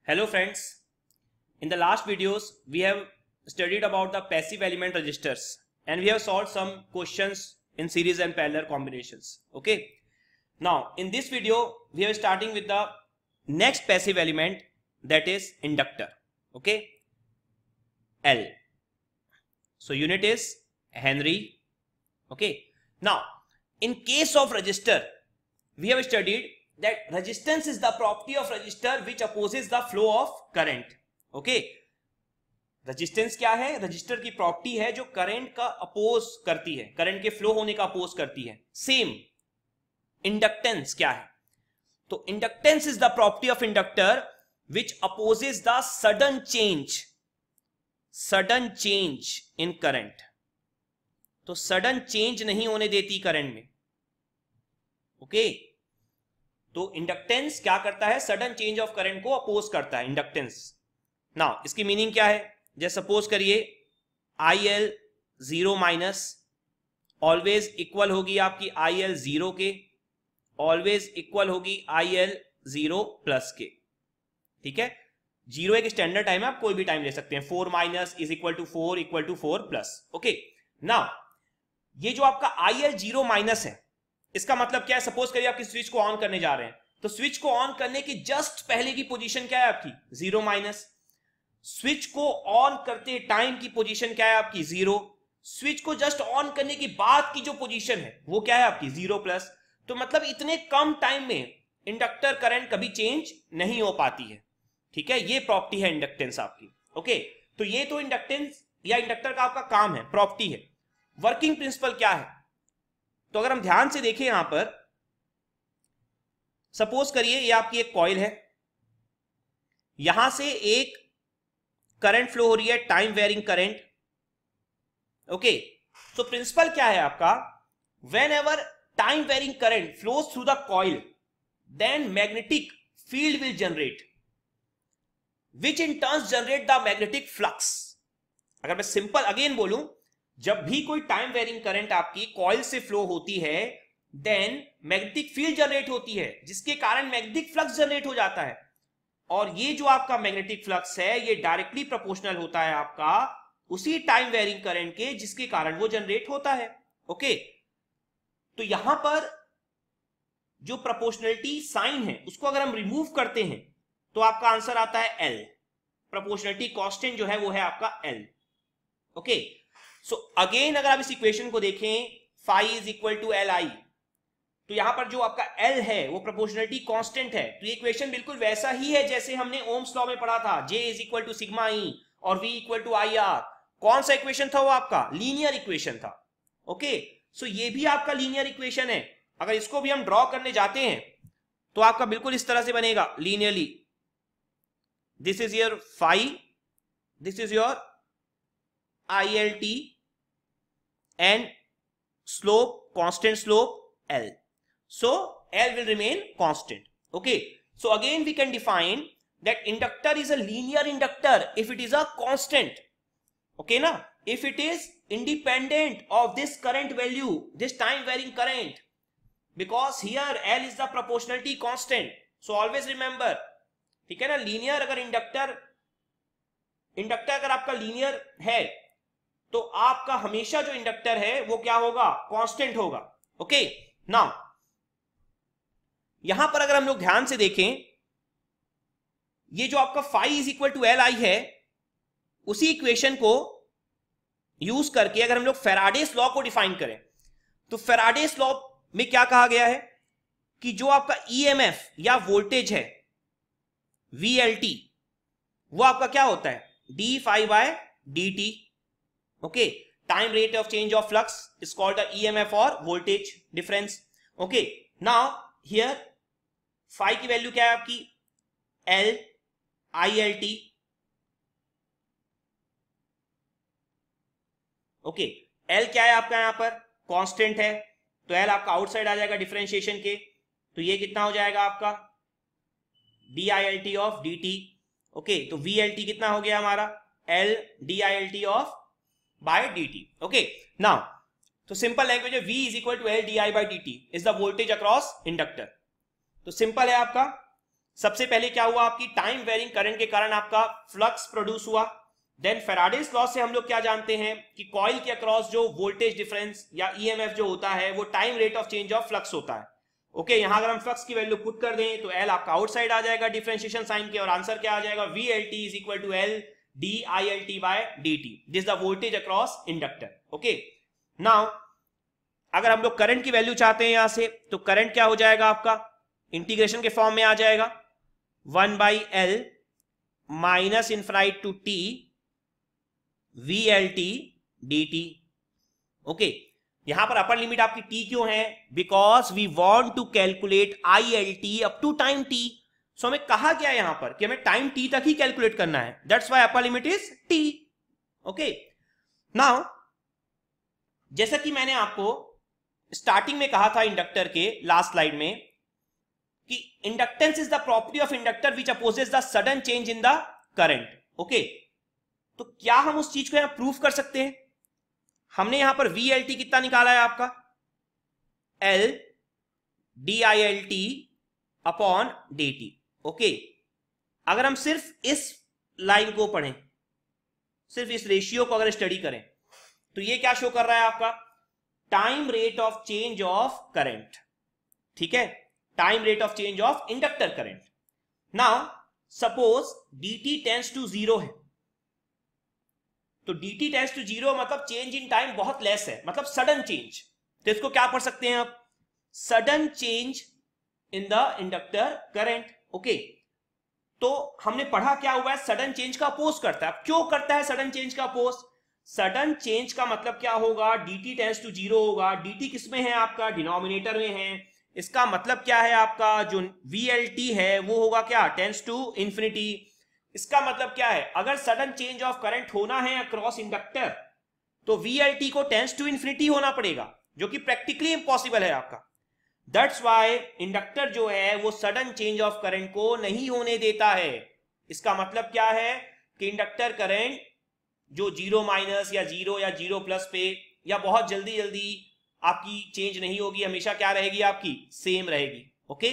Hello friends, in the last videos we have studied about the passive element resistors and we have solved some questions in series and parallel combinations. Okay, now in this video we are starting with the next passive element, that is inductor. Okay, L. So unit is Henry. Okay, now in case of resistor we have studied that resistance is the property of resistor which opposes the flow of current. Okay, resistance क्या है? Register की property है जो current का oppose करती है, current के flow होने का अपोज करती है. सेम इंडक्टेंस क्या है? तो inductance is the property of inductor which opposes the sudden change in current. तो सडन चेंज नहीं होने देती करंट में. ओके, तो इंडक्टेंस क्या करता है? सडन चेंज ऑफ करंट को अपोज करता है इंडक्टेंस. नाउ इसकी मीनिंग क्या है? जैसे सपोज करिए IL 0 माइनस ऑलवेज इक्वल होगी आपकी IL 0 के, ऑलवेज इक्वल होगी IL 0 प्लस के. ठीक है, 0 एक स्टैंडर्ड टाइम है, आप कोई भी टाइम ले सकते हैं. 4 minus is equal to 4 plus. Okay, now ये जो आपका IL 0 माइनस है, इसका मतलब क्या है? सपोज करिए आपकी स्विच को ऑन करने जा रहे हैं, तो स्विच को ऑन करने की जस्ट पहले की पोजीशन क्या है आपकी? 0 माइनस. स्विच को ऑन करते टाइम की पोजीशन क्या है आपकी? 0. स्विच को जस्ट ऑन करने की बाद की जो पोजीशन है वो क्या है आपकी? 0 प्लस. तो मतलब इतने कम टाइम में इंडक्टर करंट कभी चेंज नहीं हो पाती है. ठीक है, ये प्रॉपर्टी है इंडक्टेंस आपकी. ओके, तो ये तो इंडक्टेंस या इंडक्टर का आपका काम है, प्रॉपर्टी है. वर्किंग प्रिंसिपल क्या है? तो अगर हम ध्यान से देखें यहां पर, सपोज करिए ये आपकी एक कॉइल है, यहां से एक करंट फ्लो हो रही है, टाइम वेरिंग करंट. ओके, तो प्रिंसिपल क्या है आपका? Whenever time varying current flows through the coil, then magnetic field will generate, which in turns generate the magnetic flux. अगर मैं सिंपल अगेन बोलूं, जब भी कोई टाइम वेरिंग करंट आपकी कॉइल से फ्लो होती है, देन मैग्नेटिक फील्ड जनरेट होती है, जिसके कारण मैग्नेटिक फ्लक्स जनरेट हो जाता है. और ये जो आपका मैग्नेटिक फ्लक्स है ये डायरेक्टली प्रोपोर्शनल होता है आपका उसी टाइम वेरिंग करंट के जिसके कारण वो जनरेट होता है. ओके, तो यहां पर जो प्रोपोर्शनलिटी साइन है उसको अगर हम रिमूव करते हैं तो आपका आंसर आता है L. प्रोपोर्शनलिटी कांस्टेंट जो है वो है आपका L. ओके, सो अगेन अगर आप इस इक्वेशन को देखें, phi is equal to Li, तो यहां पर जो आपका L है वो प्रोपोर्शनलिटी कांस्टेंट है. तो ये इक्वेशन बिल्कुल वैसा ही है जैसे हमने ओम्स लॉ में पढ़ा था, J is equal to sigma E और V इक्वल टू IR. कौन सा इक्वेशन था वो? आपका लीनियर इक्वेशन था. ओके, सो ये भी आपका लीनियर इक्वेशन है. अगर इसको भी हम ड्रॉ करने जाते हैं तो आपका बिल्कुल इस तरह से बनेगा linearly. This is your phi, this is your ILT and slope, constant slope L. So L will remain constant. Okay, so again we can define that inductor is a linear inductor if it is a constant. Okay na, if it is independent of this current value, this time varying current, because here L is the proportionality constant. So always remember, ठीक है ना, linear अगर inductor अगर आपका linear है तो आपका हमेशा जो इंडक्टर है वो क्या होगा? कांस्टेंट होगा. ओके, नाउ यहां पर अगर हम लोग ध्यान से देखें, ये जो आपका phi is equal to Li है, उसी इक्वेशन को यूज करके अगर हम लोग फैराडेस लॉ को डिफाइन करें, तो फैराडेस लॉ में क्या कहा गया है कि जो आपका EMF या वोल्टेज है VLT, वो आपका क्या होता है? d phi by dt. Okay, time rate of change of flux is called the EMF or voltage difference. Okay, now here phi की वैल्यू क्या है आपकी? L ILT. Okay, L क्या है आपका? यहां पर कांस्टेंट है, तो L आपका आउटसाइड आ जाएगा डिफरेंशिएशन के, तो ये कितना हो जाएगा आपका? DILT of dt. ओके, तो VLT कितना हो गया हमारा? L DILT of by dt. Okay, now तो सिंपल लैंग्वेज है, V is equal to L di by dt is the voltage across inductor. तो सिंपल है आपका, सबसे पहले क्या हुआ, आपकी टाइम वेरिंग करंट के कारण आपका फ्लक्स प्रोड्यूस हुआ। देन फैराडेज लॉ से हम लोग क्या जानते हैं कि कॉइल के अक्रॉस जो वोल्टेज डिफरेंस या ईएमएफ जो होता है वो time rate of change of flux होता है। ओके, यहां अगर हम फ्लक्स की वैल्यू पुट कर दें तो एल आपका आउटसाइड आ जाएगा डिफरेंशिएशन साइन के, और आंसर क्या आ जाएगा, V L T is equal to L D I L T by D T, this the voltage across inductor. Okay, now अगर हम लोग करंट की वैल्यू चाहते हैं यहां से, तो करंट क्या हो जाएगा आपका, इंटीग्रेशन के फॉर्म में आ जाएगा 1 by L minus infinite to T V L T D T. Okay, यहां पर अपर लिमिट आपकी टी क्यों है, because we want to calculate I L T up to time T. So हमें कहा गया यहां पर कि हमें टाइम टी तक ही कैलकुलेट करना है, that's why upper limit is T. Okay, now जैसा कि मैंने आपको स्टार्टिंग में कहा था इंडक्टर के लास्ट स्लाइड में कि inductance is the property of inductor which opposes the sudden change in the current. Okay, तो क्या हम उस चीज को यहां प्रूफ कर सकते हैं? हमने यहां पर वी एल टी कितना निकाला है आपका, L D I L T upon D T. Okay, अगर हम सिर्फ इस लाइन को पढ़ें, सिर्फ इस रेशियो को अगर स्टडी करें, तो ये क्या शो कर रहा है आपका, time rate of change of current. ठीक है, time rate of change of inductor current. Now suppose D T tends to zero है, तो dt टेंड्स टू जीरो मतलब चेंज इन टाइम बहुत लेस है, मतलब सडन चेंज। तो इसको क्या पढ़ सकते हैं आप, sudden change in the inductor current. Okay, तो हमने पढ़ा क्या हुआ है, सडन चेंज का अपोज करता है। क्यों करता है सडन चेंज का अपोज, सडन चेंज का मतलब क्या होगा, dt टेंड्स टू जीरो होगा, dt किसमें है आपका, डिनोमिनेटर में है। इसका मतलब क्या है, आपका जो VLT है वो होगा क्या, टेंड्स टू इंफिनिटी। इसका मतलब क्या है, अगर सडन चेंज ऑफ करंट होना है अक्रॉस इंडक्टर तो VLT को टेंड्स टू इंफिनिटी होना पड़ेगा, जो कि प्रैक्टिकली इंपॉसिबल है आपका। दैट्स व्हाई इंडक्टर जो है वो सडन चेंज ऑफ करंट को नहीं होने देता है। इसका मतलब क्या है कि इंडक्टर करंट जो जीरो माइनस या जीरो प्लस पे या बहुत जल्दी जल्दी आपकी चेंज नहीं होगी, हमेशा क्या रहेगी आपकी, सेम रहेगी। Okay,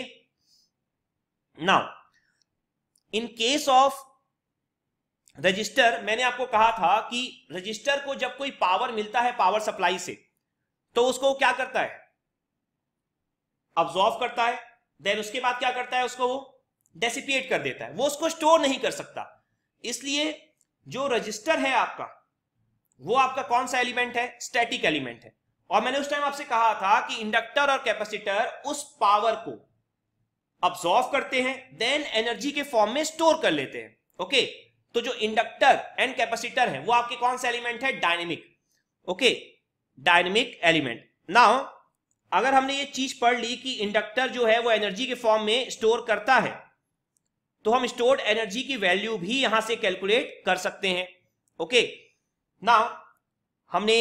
now in case of resistor, मैंने आपको कहा था कि रजिस्टर को जब कोई पावर मिलता है पावर सप्लाई से, तो उसको क्या करता है, अब्सॉर्ब करता है, देन उसके बाद क्या करता है, उसको वो डेसिपिएट कर देता है, वो उसको स्टोर नहीं कर सकता। इसलिए जो रजिस्टर है आपका, वो आपका कौन सा एलिमेंट है, स्टैटिक एलिमेंट है। और मैंने उस टाइम आपसे कहा था कि इंडक्टर और कैपेसिटर उस पावर को अब्सॉर्ब करते हैं, देन एनर्जी के फॉर्म में स्टोर कर लेते हैं। ओके, तो जो इंडक्टर एंड कैपेसिटर है वो आपके कौन सा एलिमेंट है, dynamic. Okay, dynamic element. Now अगर हमने ये चीज पढ़ ली कि इंडक्टर जो है वो एनर्जी के फॉर्म में स्टोर करता है, तो हम स्टोर्ड एनर्जी की वैल्यू भी यहां से कैलकुलेट कर सकते हैं। ओके, नाउ हमने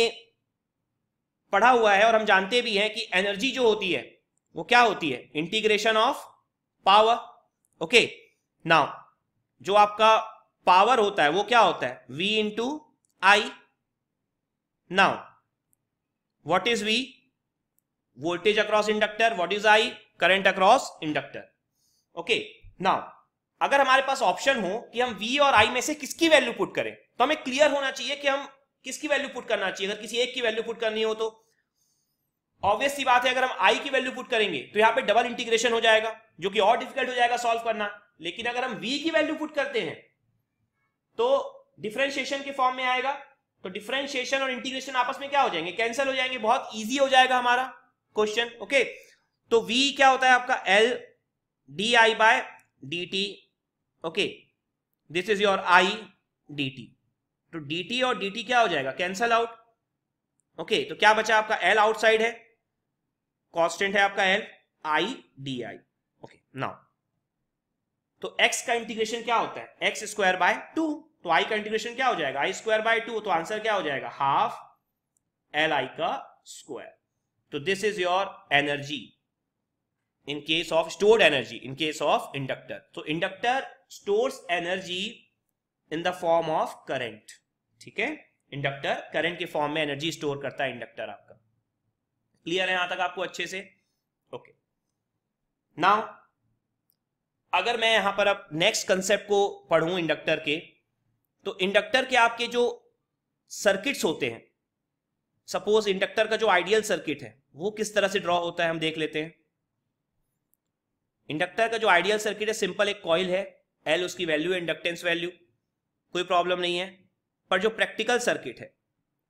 पढ़ा हुआ है और हम जानते भी हैं कि एनर्जी जो होती है वो क्या होती है, integration of power. Okay, now जो आपका पावर होता है वो क्या होता है, V into I. Now what is V, voltage across inductor, what is I, current across inductor. Okay, now अगर हमारे पास ऑप्शन हो कि हम V और I में से किसकी वैल्यू पुट करें, तो हमें क्लियर होना चाहिए कि हम किसकी वैल्यू पुट करना चाहिए। अगर किसी एक की वैल्यू पुट करनी हो तो ऑब्वियस सी बात है, अगर हम I की वैल्यू पुट करेंगे तो यहां पे डबल इंटीग्रेशन हो जाएगा, जो कि और डिफिकल्ट हो जाएगा सॉल्व करना। लेकिन अगर हम V की वैल्यू पुट करते हैं तो डिफरेंशिएशन के फॉर्म में आएगा, तो डिफरेंशिएशन और इंटीग्रेशन आपस में क्या हो जाएंगे, कैंसिल हो जाएंगे, बहुत इजी हो जाएगा हमारा क्वेश्चन। ओके, तो V क्या होता है आपका, L D I by D T. Okay, this is your I dt, तो dt और dt क्या हो जाएगा, कैंसल आउट। ओके, तो क्या बचा आपका, L आउटसाइड है, कांस्टेंट है आपका L, I di। Okay, now तो x का इंटीग्रेशन क्या होता है, एक्स स्क्वायर बाय 2, तो I का इंटीग्रेशन क्या हो जाएगा, I स्क्वायर बाय 2, तो आंसर क्या हो जाएगा, हाफ Li का स्क्वायर। तो this is your energy in case of stored energy in case of inductor. तो inductor stores energy in the form of current. ठीक है, इंडक्टर करंट के फॉर्म में एनर्जी स्टोर करता है इंडक्टर आपका। क्लियर है यहां तक आपको अच्छे से? ओके, नाउ अगर मैं यहां पर अब नेक्स्ट कंसेप्ट को पढ़ूं इंडक्टर के, तो इंडक्टर के आपके जो सर्किट्स होते हैं, सपोज इंडक्टर का जो आइडियल सर्किट है वो किस तरह से ड्रॉ होता है हम देख लेते हैं। इंडक्टर का जो आइडियल सर्किट है, सिंपल एक कॉइल है, एल उसकी वैल्यू है, इंडक्टेंस वैल्यू, कोई प्रॉब्लम नहीं है। पर जो प्रैक्टिकल सर्किट है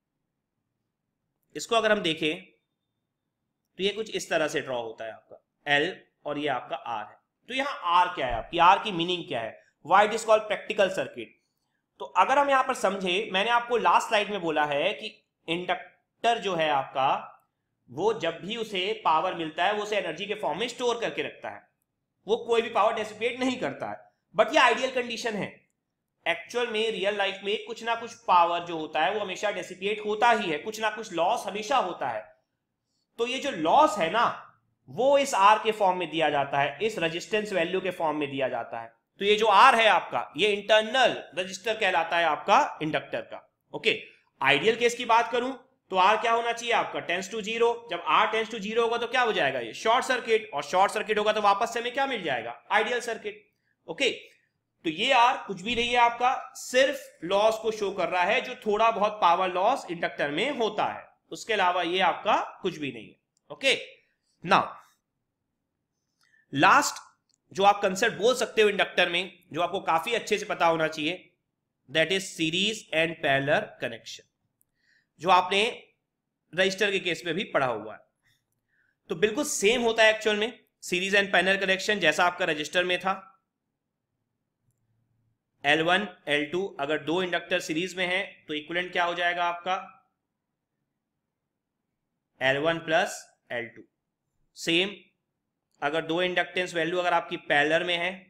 इसको अगर हम देखें तो ये कुछ इस तरह से ड्रॉ होता है आपका एल और ये आपका आर है। तो यहां आर क्या है, आपकी आर की मीनिंग क्या है, why it is called practical circuit. तो अगर हम यहां पर समझे, मैंने आपको लास्ट स्लाइड में बोला है कि इंडक्टर जो है आपका, वो जब भी उसे पावर मिलता है वो उसे एनर्जी के फॉर्म में स्टोर करके रखता है, वो कोई भी पावर डेसिपेट नहीं करता है। बट ये आइडियल कंडीशन है। एक्चुअल में रियल लाइफ में कुछ ना कुछ पावर जो होता है वो हमेशा डेसिपेट होता ही है, कुछ ना कुछ लॉस हमेशा होता है। तो ये जो लॉस है ना, वो इस आर के फॉर्म में दिया जाता है, इस रेजिस्टेंस वैल्यू के फॉर्म में दिया जाता है। तो ये जो आर है आपका, ये इंटरनल रजिस्टर कहलाता है आपका इंडक्टर का। ओके, आइडियल केस की बात करूं तो आर क्या होना चाहिए आपका, टेंस टू जीरो। जब आर टेंस टू जीरो होगा तो क्या हो जाएगा, ये शॉर्ट सर्किट, और शॉर्ट सर्किट होगा तो वापस से हमें क्या मिल जाएगा, आइडियल सर्किट। ओके, तो ये आर कुछ भी नहीं है आपका, सिर्फ लॉस को शो कर रहा है, जो थोड़ा बहुत पावर लॉस इंडक्टर में होता है, उसके अलावा ये आपका कुछ भी नहीं है। ओके, नाउ लास्ट जो आप कंसेप्ट बोल सकते हो इंडक्टर में, जो आपको काफी अच्छे से पता होना चाहिए, that is series and parallel connection, जो आपने रजिस्टर के केस में भी पढ़ा हुआ है। तो बिल्कुल सेम होता है एक्चुअल में सीरीज एंड पैरेलल कनेक्शन, जैसा आपका रजिस्टर में था। L1 L2, अगर दो इंडक्टर सीरीज में है तो इक्विवेलेंट क्या हो जाएगा आपका, L1 प्लस L2। सेम अगर दो इंडक्टेंस वैल्यू अगर आपकी पैरेलल में है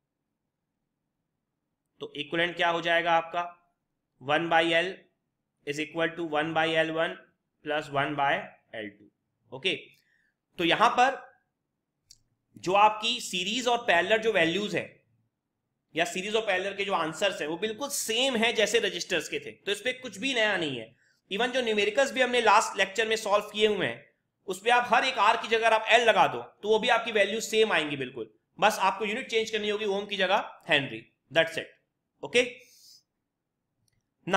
तो इक्विवेलेंट क्या हो जाएगा आपका, 1/L is equal to 1/L1 plus 1/L2। Okay, तो यहां पर जो आपकी सीरीज और पैरेलल जो वैल्यूज है, या सीरीज और पैरेलल के जो आंसर्स है, वो बिल्कुल सेम है जैसे रजिस्टर्स के थे। तो इस पे कुछ भी नया नहीं है। इवन जो न्यूमेरिकल्स भी हमने लास्ट लेक्चर में सॉल्व किए हुए हैं, उस पे आप हर एक आर की जगह आप एल लगा दो तो वो भी आपकी वैल्यू सेम आएंगी बिल्कुल, बस आपको यूनिट चेंज करनी होगी, ओम की जगह हेनरी, दैट्स इट। ओके, ना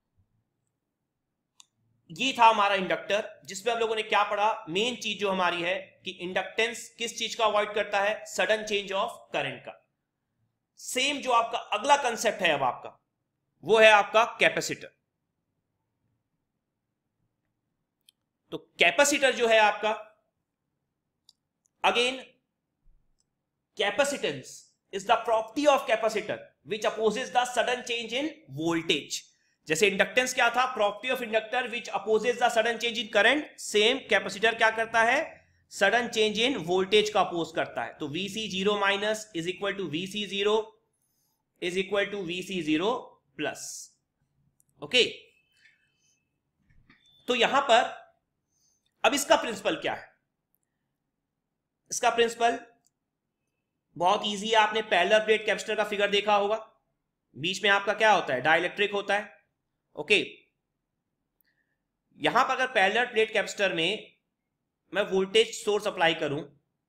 ये था हमारा इंडक्टर, जिसपे आप लोगों ने क्या पढ़ा, मेन चीज जो हमारी है कि इंडक्टेंस किस चीज का अवॉइड करता है, सडन चेंज ऑफ करंट का। सेम जो आपका अगला कंसेप्ट है अब आपका, वो है आपका कैपेसिटर। तो कैपेसिटर जो है आपका, again capacitance is the property of capacitor which opposes the sudden change in voltage. जैसे इंडक्टेंस क्या था, property of inductor which opposes the sudden change in current, same capacitor क्या करता है, सडन चेंज इन वोल्टेज का oppose करता है। तो Vc0 minus is equal to Vc0 is equal to Vc0 plus. Okay, तो यहां पर अब इसका प्रिंसिपल क्या है, इसका प्रिंसिपल बहुत इजी है। आपने पैरेलल प्लेट कैपेसिटर का फिगर देखा होगा, बीच में आपका क्या होता है, डाइलेक्ट्रिक होता है। ओके, यहां पर अगर पैरेलल प्लेट कैपेसिटर में मैं वोल्टेज सोर्स अप्लाई करूं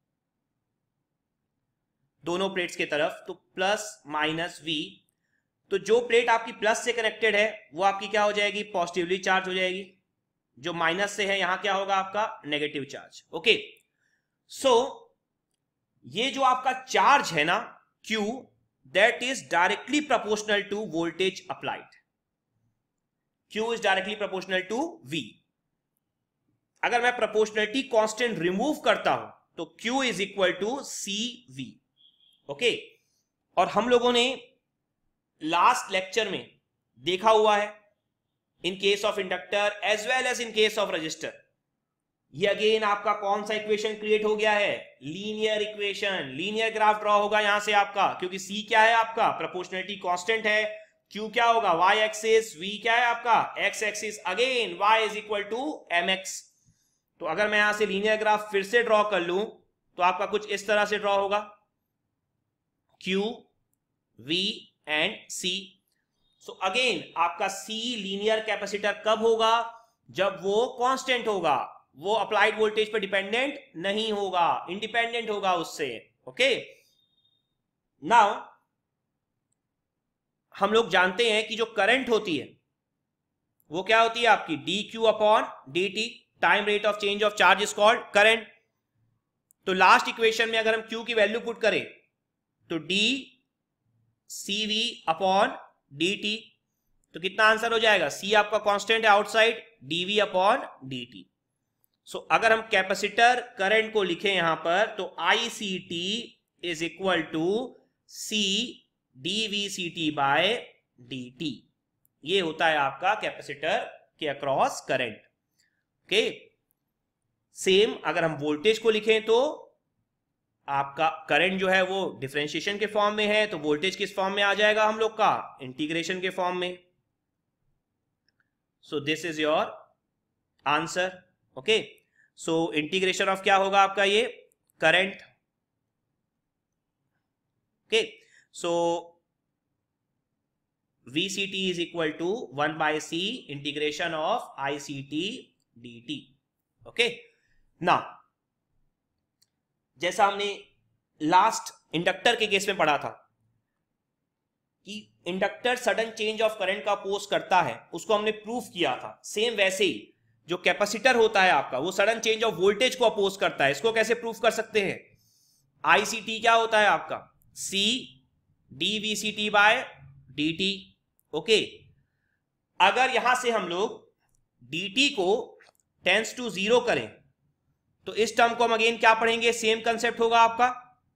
दोनों प्लेट्स के तरफ, तो प्लस माइनस V, तो जो प्लेट आपकी प्लस से कनेक्टेड है वो आपकी क्या हो जाएगी, पॉजिटिवली चार्ज हो जाएगी, जो माइनस से है यहां क्या होगा आपका, नेगेटिव चार्ज। ओके, सो ये जो आपका चार्ज है ना Q, that is directly proportional to voltage applied. Q is directly proportional to V। अगर मैं प्रोपोर्शनलिटी कांस्टेंट रिमूव करता हूं तो Q is equal to CV। Okay, और हम लोगों ने लास्ट लेक्चर में देखा हुआ है, in case of inductor as well as in case of resistor, ये अगेन आपका कौन सा इक्वेशन क्रिएट हो गया है, linear equation, linear graph draw होगा यहां से आपका, क्योंकि C क्या है आपका, प्रोपोर्शनलिटी कांस्टेंट है, Q क्या होगा, y एक्सिस, V क्या है आपका, x axis, again y is equal to mx। तो अगर मैं यहां से लीनियर ग्राफ फिर से ड्रॉ कर लूं तो आपका कुछ इस तरह से ड्रॉ होगा, Q, V and C। So again आपका C लीनियर कैपेसिटर कब होगा, जब वो कांस्टेंट होगा, वो अप्लाइड वोल्टेज पर डिपेंडेंट नहीं होगा, इंडिपेंडेंट होगा उससे। ओके, नाउ हम लोग जानते हैं कि जो करंट होती है वो क्या होती है आपकी D Q upon D T, time rate of change of charge is called current. तो लास्ट इक्वेशन में अगर हम क्यू की वैल्यू पुट करें तो D C V upon D T, तो कितना आंसर हो जाएगा, सी आपका कांस्टेंट है outside, D V upon D T. So अगर हम कैपेसिटर करंट को लिखें यहां पर तो I C T is equal to C D V C T by D T. ये होता है आपका कैपेसिटर के अक्रॉस करंट। ओके, सेम अगर हम वोल्टेज को लिखें तो आपका करंट जो है वो डिफरेंशिएशन के फॉर्म में है, तो वोल्टेज किस फॉर्म में आ जाएगा हम लोग का, इंटीग्रेशन के फॉर्म में। So this is your answer. Okay, so integration of क्या होगा आपका ये current. Okay, so VCT is equal to 1 by C integration of ICT dt. Okay, now जैसा हमने लास्ट इंडक्टर के केस में पढ़ा था कि inductor sudden change of current का अपोज करता है, उसको हमने प्रूफ किया था। सेम वैसे ही जो कैपेसिटर होता है आपका वो सडन चेंज ऑफ वोल्टेज को अपोज करता है। इसको कैसे प्रूफ कर सकते हैं, ICT क्या होता है आपका C dVCT by dt। Okay, अगर यहां से हम लोग dt को टेंस टू 0 करें तो इस टर्म को हम अगेन क्या पढ़ेंगे, सेम कंसेप्ट होगा आपका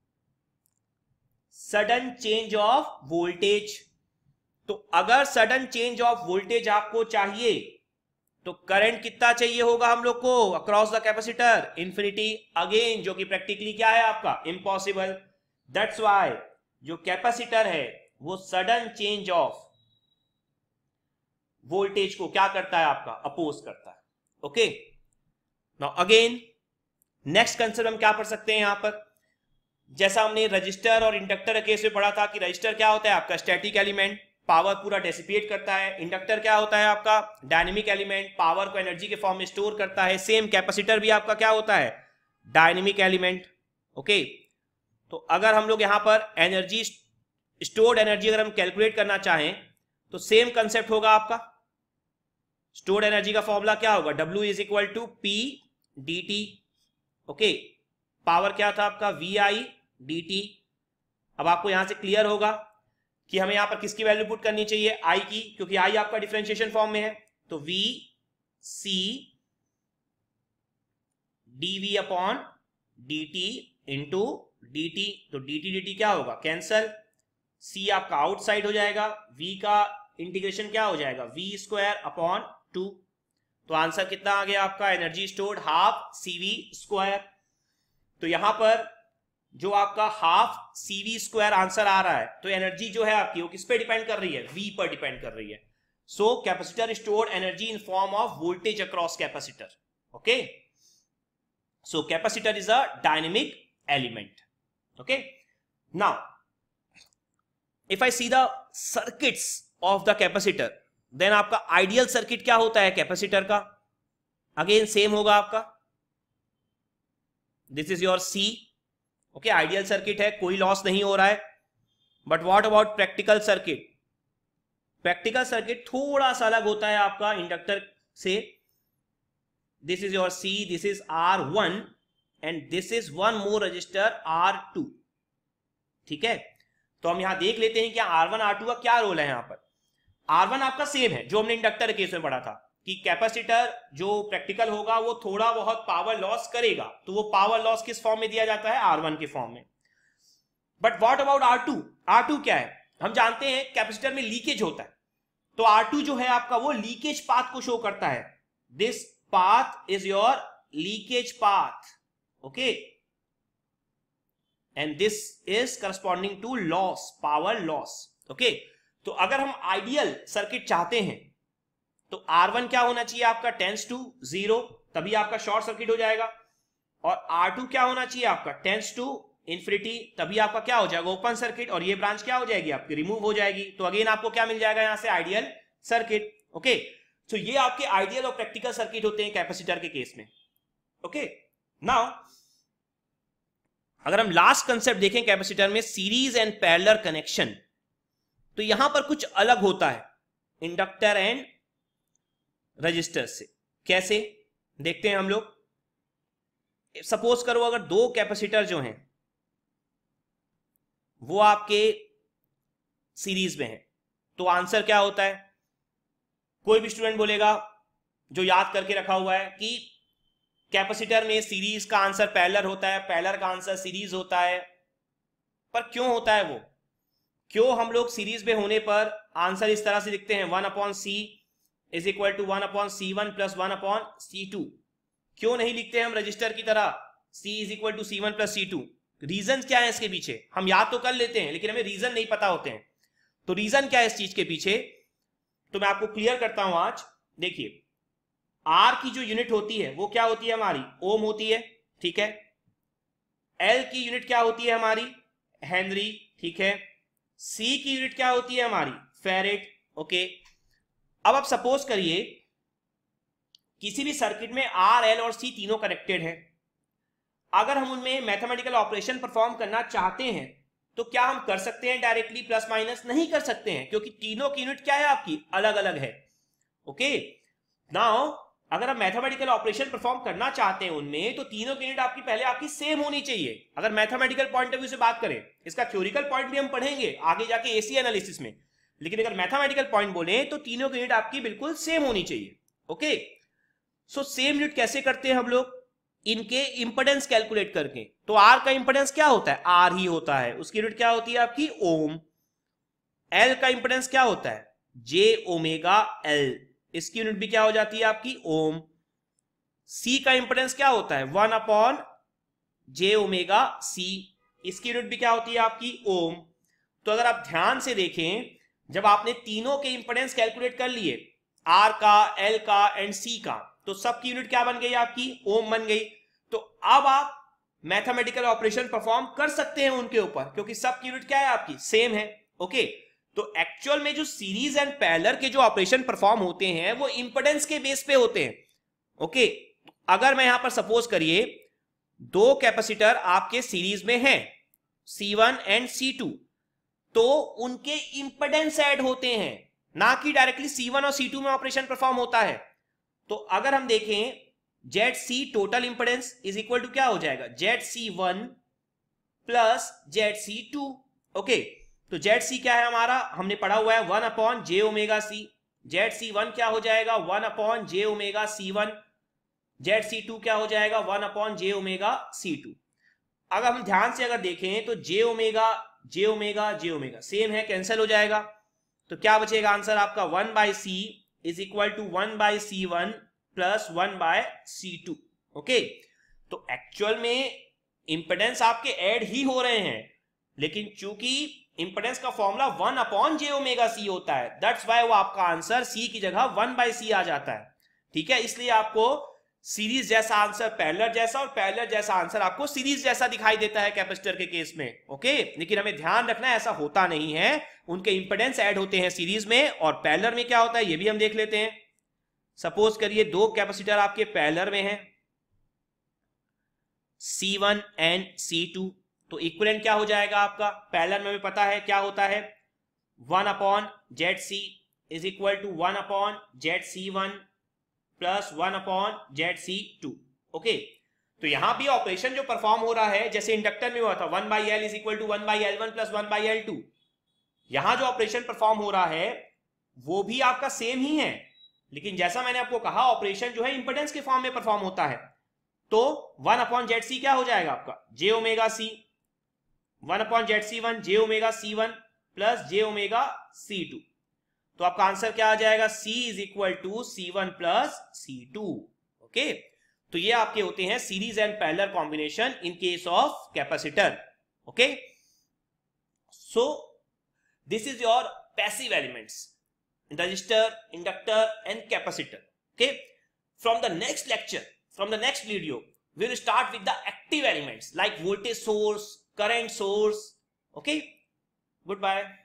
सडन चेंज ऑफ वोल्टेज। तो अगर सडन चेंज ऑफ वोल्टेज आपको चाहिए तो करंट कितना चाहिए होगा हम लोग को across the capacitor, infinity, again जो कि प्रैक्टिकली क्या है आपका इम्पॉसिबल। दैट्स व्हाई जो कैपेसिटर है वो सडन चेंज ऑफ वोल्टेज को क्या करता है आपका अपोज करता है। Okay, now again next concept हम क्या पढ़ सकते हैं यहां पर, जैसा हमने रजिस्टर और इंडक्टर के केस में पढ़ा था कि रजिस्टर क्या होता है आपका स्टैटिक एलिमेंट, पावर पूरा डेसिपेट करता है। इंडक्टर क्या होता है आपका डायनेमिक एलिमेंट, पावर को एनर्जी के फॉर्म में स्टोर करता है। सेम कैपेसिटर भी आपका क्या होता है डायनेमिक एलिमेंट। ओके, तो अगर हम लोग यहां पर एनर्जी स्टोर्ड एनर्जी अगर हम कैलकुलेट करना चाहें तो सेम कंसेप्ट होगा आपका। स्टोर्ड एनर्जी का फॉर्मूला क्या होगा, W is equal to P D T. Okay, power क्या था आपका VI dt। अब आपको यहां से क्लियर होगा कि हमें यहां पर किसकी वैल्यू पुट करनी चाहिए, I की, क्योंकि I आपका डिफरेंशिएशन फॉर्म में है। तो V C dV upon dt into dt, तो dt dt क्या होगा कैंसल, C आपका आउटसाइड हो जाएगा, V का इंटीग्रेशन क्या हो जाएगा V स्क्वायर अपॉन 2। तो आंसर कितना आ गया आपका, energy stored half CV square. तो यहां पर जो आपका हाफ CV स्क्वायर आंसर आ रहा है, तो एनर्जी जो है आपकी वो किस पे डिपेंड कर रही है, V पर डिपेंड कर रही है। So capacitor stored energy in form of voltage across capacitor. Okay, so capacitor is a dynamic element. Okay, now if I see the circuits of the capacitor, then आपका ideal circuit क्या होता है capacitor का, again same होगा आपका, this is your C। Okay, ideal circuit है, कोई loss नहीं हो रहा है। But what about practical circuit, practical circuit थोड़ा सा अलग होता है आपका इंडक्टर से। This is your C, this is R1 and this is one more resistor R2। ठीक है, तो हम यहां देख लेते हैं कि R1 R2 का क्या रोल है। यहां पर R1 आपका सेम है जो हमने इंडक्टर केस में पढ़ा था कि कैपेसिटर जो प्रैक्टिकल होगा वो थोड़ा बहुत पावर लॉस करेगा, तो वो पावर लॉस किस फॉर्म में दिया जाता है, R1 के फॉर्म में। But what about R2, R2 क्या है, हम जानते हैं कैपेसिटर में लीकेज होता है, तो R2 जो है आपका वो लीकेज पाथ को शो करता है। This path is your leakage path. Okay, and this is corresponding to loss, power loss. Okay, तो अगर हम आइडियल सर्किट चाहते हैं तो R1 क्या होना चाहिए आपका टेंस टू 0, तभी आपका शॉर्ट सर्किट हो जाएगा। और R2 क्या होना चाहिए आपका टेंस टू इंफिनिटी, तभी आपका क्या हो जाएगा ओपन सर्किट, और ये ब्रांच क्या हो जाएगी आपकी रिमूव हो जाएगी। तो अगेन आपको क्या मिल जाएगा यहां से आइडियल सर्किट। ओके, तो ये आपके आइडियल और प्रैक्टिकल सर्किट होते हैं कैपेसिटर के केस में। ओके, नाउ अगर हम लास्ट कंसेप्ट देखें कैपेसिटर में, सीरीज एंड पैरेलल कनेक्शन, तो यहां पर कुछ अलग होता है इंडक्टर एंड रजिस्टर से। कैसे देखते हैं हम लोग। सपोज करो अगर दो कैपेसिटर जो हैं वो आपके सीरीज में हैं, तो आंसर क्या होता है। कोई भी स्टूडेंट बोलेगा जो याद करके रखा हुआ है कि कैपेसिटर में सीरीज का आंसर पैरेलल होता है, पैरेलल का आंसर सीरीज होता है। पर क्यों होता है वो, क्यों हम लोग सीरीज में होने पर आंसर इस तरह से लिखते हैं 1/c is equal to 1/c1 plus 1/c2। क्यों नहीं लिखते हम रजिस्टर की तरह c is equal to c1 plus c2। Reason क्या है इसके पीछे, हम याद तो कर लेते हैं लेकिन हमें रीजन नहीं पता होते हैं। तो रीजन क्या है इस चीज के पीछे, तो मैं आपको क्लियर करता हूं आज। देखिए आर की जो यूनिट होती है वो क्या होती है हमारी, ओम होती है, ठीक है। एल की यूनिट क्या होती है हमारी, हेनरी, ठीक है। सी की यूनिट क्या होती है हमारी, फेरेड, ओके। अब आप सपोज करिए किसी भी सर्किट में आर, एल और सी तीनों कनेक्टेड हैं। अगर हम उनमें मैथमेटिकल ऑपरेशन परफॉर्म करना चाहते हैं तो क्या हम कर सकते हैं डायरेक्टली प्लस माइनस, नहीं कर सकते हैं, क्योंकि तीनों की यूनिट क्या है आपकी, अलग अलग है, ओके। नाउ अगर आप मैथमेटिकल ऑपरेशन परफॉर्म करना चाहते हैं उनमें, तो तीनों की यूनिट आपकी पहले आपकी सेम होनी चाहिए, अगर मैथमेटिकल पॉइंट ऑफ व्यू से बात करें। इसका थ्योरिकल पॉइंट भी हम पढ़ेंगे आगे जाके एसी एनालिसिस में, लेकिन अगर मैथमेटिकल पॉइंट बोले तो तीनों की यूनिट आपकी बिल्कुल सेम होनी चाहिए, ओके। सो सेम यूनिट कैसे करते हैं हम लोग, इनके इंपेडेंस कैलकुलेट करके। तो आर का इंपेडेंस क्या होता है, आर ही होता है, उसकी यूनिट क्या होती है आपकी, ओम। एल का इंपेडेंस क्या होता है, जे ओमेगा एल, इसकी यूनिट भी क्या हो जाती है आपकी, ओम। सी का इंपेडेंस क्या होता है, 1/j ओमेगा सी, इसकी यूनिट भी क्या होती है आपकी, ओम। तो अगर आप ध्यान से देखें, जब आपने तीनों के इंपेडेंस कैलकुलेट कर लिए, आर का, एल का एंड सी का, तो सबकी यूनिट क्या बन गई आपकी, ओम बन गई। तो अब आप मैथमेटिकल ऑपरेशन परफॉर्म कर सकते हैं उनके ऊपर, क्योंकि सबकी यूनिट क्या है आपकी, सेम है, ओके। तो एक्चुअल में जो सीरीज एंड पैरेलल के जो ऑपरेशन परफॉर्म होते हैं वो इंपेडेंस के बेस पे होते हैं, ओके। अगर मैं यहां पर सपोज करिए दो कैपेसिटर आपके सीरीज में हैं, C1 एंड C2, तो उनके इंपेडेंस ऐड होते हैं, ना कि डायरेक्टली C1 और C2 में ऑपरेशन परफॉर्म होता है। तो अगर हम देखें ZC total impedance is equal to क्या हो जाएगा, ZC1 प्लस ZC2, ओके। तो ZC क्या है हमारा, हमने पढ़ा हुआ है 1/j ओमेगा सी। ZC1 क्या हो जाएगा, 1/j ओमेगा C1। ZC2 क्या हो जाएगा, 1/j ओमेगा C2। अगर हम ध्यान से अगर देखें तो j ओमेगा सेम है, कैंसिल हो जाएगा। तो क्या बचेगा आंसर आपका, 1/c is equal to 1/c1 plus 1/c2, okay. तो एक्चुअल में इंपेडेंस आपके ऐड ही हो रहे हैं, लेकिन चूंकि इंपेडेंस का फॉर्मूला 1/j ओमेगा सी होता है, दैट्स व्हाई वो आपका आंसर सी की जगह 1/c आ जाता है, ठीक है। इसलिए आपको सीरीज जैसा आंसर पैरेलल जैसा और पैरेलल जैसा आंसर आपको सीरीज जैसा दिखाई देता है कैपेसिटर के केस में, ओके। लेकिन हमें ध्यान रखना है ऐसा होता नहीं है, उनके इंपेडेंस ऐड होते हैं सीरीज में, और पैरेलल में क्या होता है ये भी हम देख लेते हैं। सपोज करिए दो कैपेसिटर आपके पैरेलल में हैं, C1 एंड C2, तो इक्विवेलेंट क्या हो जाएगा आपका, पैरेलल में हमें पता है क्या होता है, 1/ZC is equal to 1/ZC1 plus 1/ZC2, okay. तो यहां भी ऑपरेशन जो परफॉर्म हो रहा है जैसे इंडक्टर में हुआ था 1/L is equal to 1/L1 plus 1/L2, यहां जो ऑपरेशन परफॉर्म हो रहा है वो भी आपका सेम ही है, लेकिन जैसा मैंने आपको कहा ऑपरेशन जो है इंपेडेंस के फॉर्म में परफॉर्म होता है। तो 1/ZC क्या हो जाएगा आपका, j omega C, 1/ZC1 j omega C1 plus j omega C2। तो आपका आंसर क्या आ जाएगा, C is equal to C1 plus C2, okay. तो ये आपके होते हैं series and parallel combination in case of capacitor, okay. So this is your passive elements, resistor, inductor and capacitor, okay. From the next lecture, from the next video, we will start with the active elements like voltage source, current source, okay. Goodbye.